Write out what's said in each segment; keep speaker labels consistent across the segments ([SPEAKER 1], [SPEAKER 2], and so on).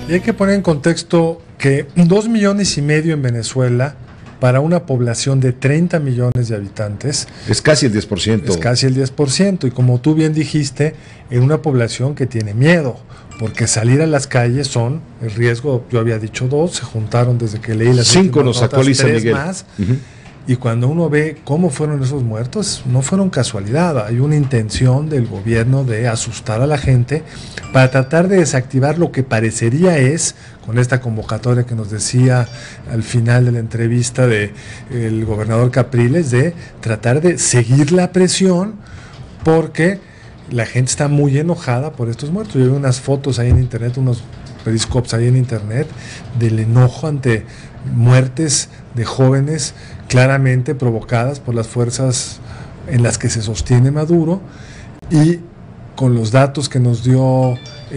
[SPEAKER 1] Y hay que poner en contexto que 2,5 millones en Venezuela, para una población de 30 millones de habitantes,
[SPEAKER 2] es casi el 10%.
[SPEAKER 1] Es casi el 10%. Y como tú bien dijiste, en una población que tiene miedo, porque salir a las calles son el riesgo. Yo había dicho 2, se juntaron desde que leí las
[SPEAKER 2] 5 nos sacó Luis San Miguel.
[SPEAKER 1] Más. Y cuando uno ve cómo fueron esos muertos, no fueron casualidad. Hay una intención del gobierno de asustar a la gente para tratar de desactivar lo que parecería es, con esta convocatoria que nos decía al final de la entrevista del gobernador Capriles, de tratar de seguir la presión, porque la gente está muy enojada por estos muertos. Yo vi unas fotos ahí en internet, unos periscopes ahí en internet, del enojo ante muertes de jóvenes claramente provocadas por las fuerzas en las que se sostiene Maduro, y con los datos que nos dio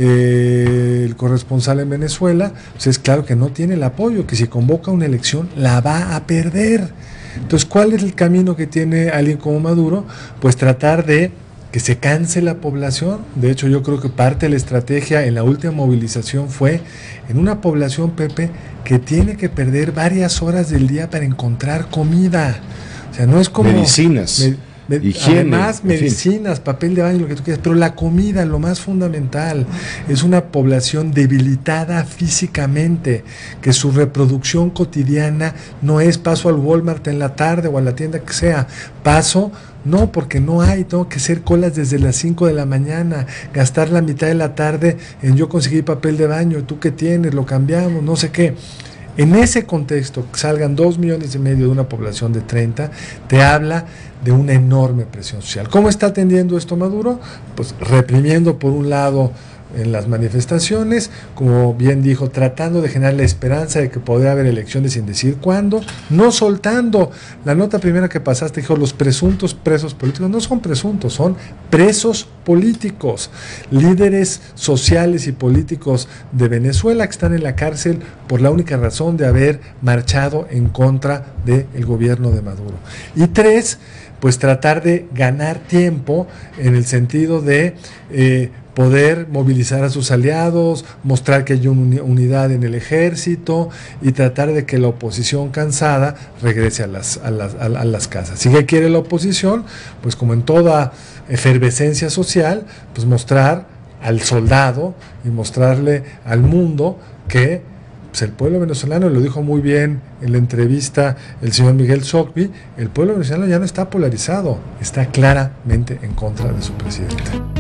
[SPEAKER 1] el corresponsal en Venezuela, pues es claro que no tiene el apoyo, que si convoca una elección la va a perder. Entonces, ¿cuál es el camino que tiene alguien como Maduro? Pues tratar de que se canse la población. De hecho, yo creo que parte de la estrategia en la última movilización fue en una población, Pepe, que tiene que perder varias horas del día para encontrar comida. O sea, no es como
[SPEAKER 2] medicinas, higiene,
[SPEAKER 1] además medicinas, papel de baño, lo que tú quieras, pero la comida, lo más fundamental. Es una población debilitada físicamente, que su reproducción cotidiana no es paso al Walmart en la tarde o a la tienda que sea, paso. No, porque no hay, tengo que hacer colas desde las 5 de la mañana, gastar la mitad de la tarde en yo conseguir papel de baño, tú qué tienes, lo cambiamos, no sé qué. En ese contexto, que salgan 2,5 millones de una población de 30, te habla de una enorme presión social. ¿Cómo está atendiendo esto Maduro? Pues reprimiendo por un lado en las manifestaciones, como bien dijo, tratando de generar la esperanza de que podría haber elecciones sin decir cuándo, no soltando. La nota primera que pasaste dijo, los presuntos presos políticos no son presuntos, son presos políticos, líderes sociales y políticos de Venezuela que están en la cárcel por la única razón de haber marchado en contra del gobierno de Maduro. Y 3, pues tratar de ganar tiempo en el sentido de poder movilizar a sus aliados, mostrar que hay una unidad en el ejército y tratar de que la oposición cansada regrese a las casas. Si qué quiere la oposición, pues como en toda efervescencia social, pues mostrar al soldado y mostrarle al mundo que pues el pueblo venezolano, lo dijo muy bien en la entrevista el señor Miguel Socbi, el pueblo venezolano ya no está polarizado, está claramente en contra de su presidente.